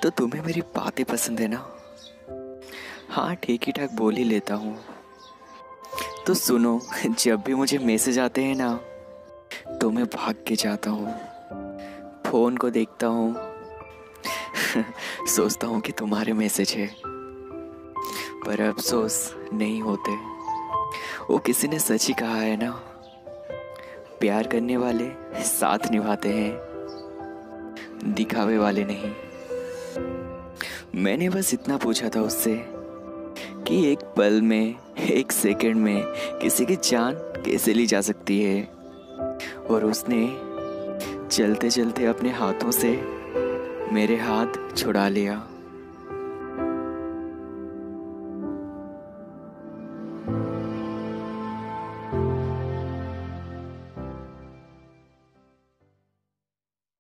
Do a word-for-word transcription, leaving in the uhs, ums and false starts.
तो तुम्हें मेरी बातें पसंद है ना? हाँ, ठीक ही ठाक बोल ही लेता हूँ। तो सुनो, जब भी मुझे मैसेज आते हैं ना तो मैं भाग के जाता हूँ, फ़ोन को देखता हूँ। सोचता हूँ कि तुम्हारे मैसेज है, पर अफसोस नहीं होते। वो किसी ने सच ही कहा है ना, प्यार करने वाले साथ निभाते हैं, दिखावे वाले नहीं। मैंने बस इतना पूछा था उससे कि एक पल में, एक सेकंड में किसी की जान कैसे ली जा सकती है, और उसने चलते चलते अपने हाथों से मेरे हाथ छुड़ा लिया।